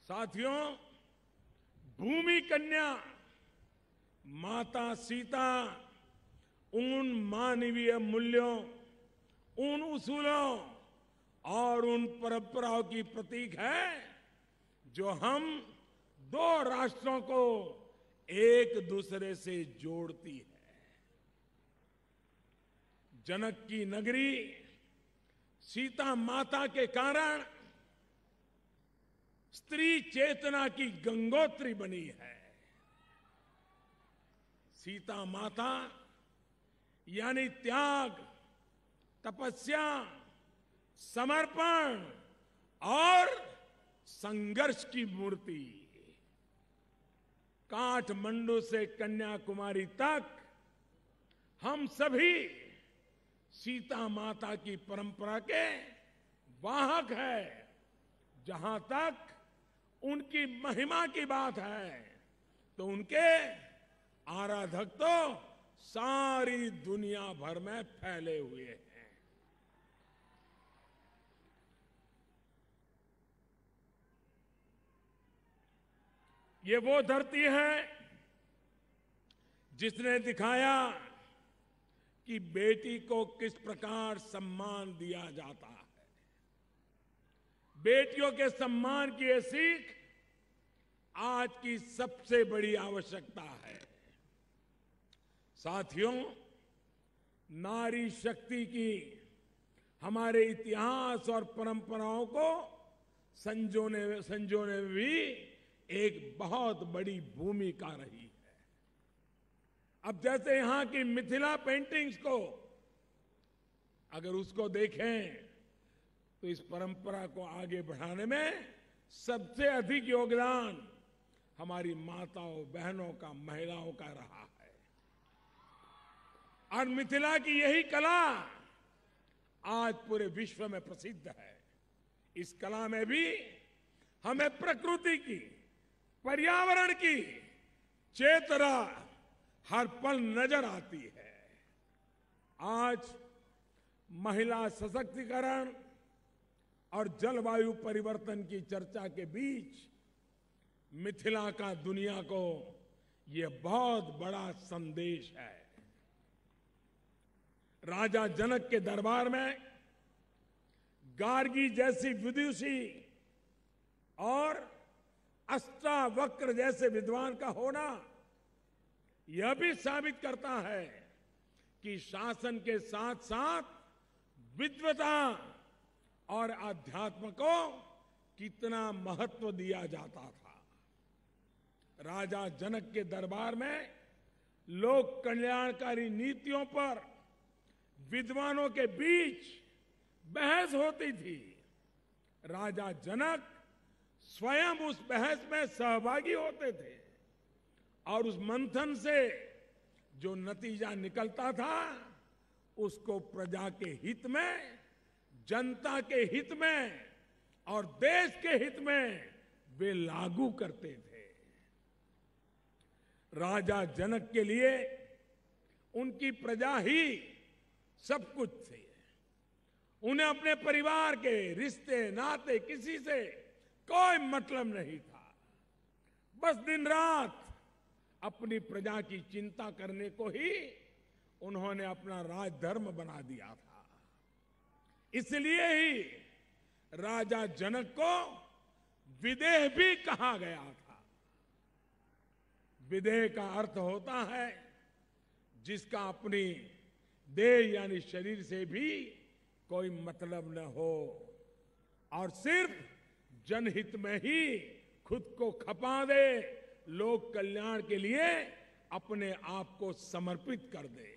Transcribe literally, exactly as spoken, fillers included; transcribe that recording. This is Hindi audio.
साथियों, भूमि कन्या माता सीता उन मानवीय मूल्यों, उन उसूलों और उन परंपराओं की प्रतीक है जो हम दो राष्ट्रों को एक दूसरे से जोड़ती है। जनक की नगरी सीता माता के कारण स्त्री चेतना की गंगोत्री बनी है। सीता माता यानी त्याग, तपस्या, समर्पण और संघर्ष की मूर्ति। काठमांडू से कन्याकुमारी तक हम सभी सीता माता की परंपरा के वाहक है। जहां तक उनकी महिमा की बात है तो उनके आराधक तो सारी दुनिया भर में फैले हुए हैं। ये वो धरती है जिसने दिखाया कि बेटी को किस प्रकार सम्मान दिया जाता है। बेटियों के सम्मान की ये सीख आज की सबसे बड़ी आवश्यकता है। साथियों, नारी शक्ति की हमारे इतिहास और परंपराओं को संजोने संजोने में भी एक बहुत बड़ी भूमिका रही है। अब जैसे यहां की मिथिला पेंटिंग्स को अगर उसको देखें तो इस परंपरा को आगे बढ़ाने में सबसे अधिक योगदान हमारी माताओं, बहनों का, महिलाओं का रहा है। और मिथिला की यही कला आज पूरे विश्व में प्रसिद्ध है। इस कला में भी हमें प्रकृति की, पर्यावरण की चेतना हर पल नजर आती है। आज महिला सशक्तिकरण और जलवायु परिवर्तन की चर्चा के बीच मिथिला का दुनिया को यह बहुत बड़ा संदेश है। राजा जनक के दरबार में गार्गी जैसी विदुषी और अष्टावक्र जैसे विद्वान का होना यह भी साबित करता है कि शासन के साथ साथ विद्वता और अध्यात्म को कितना महत्व दिया जाता था। राजा जनक के दरबार में लोक कल्याणकारी नीतियों पर विद्वानों के बीच बहस होती थी। राजा जनक स्वयं उस बहस में सहभागी होते थे और उस मंथन से जो नतीजा निकलता था उसको प्रजा के हित में, जनता के हित में और देश के हित में वे लागू करते थे। राजा जनक के लिए उनकी प्रजा ही सब कुछ थी। उन्हें अपने परिवार के रिश्ते नाते किसी से कोई मतलब नहीं था। बस दिन रात अपनी प्रजा की चिंता करने को ही उन्होंने अपना राजधर्म बना दिया था। इसलिए ही राजा जनक को विदेह भी कहा गया था। विदेह का अर्थ होता है जिसका अपनी देह यानी शरीर से भी कोई मतलब न हो और सिर्फ जनहित में ही खुद को खपा दे, लोक कल्याण के लिए अपने आप को समर्पित कर दे।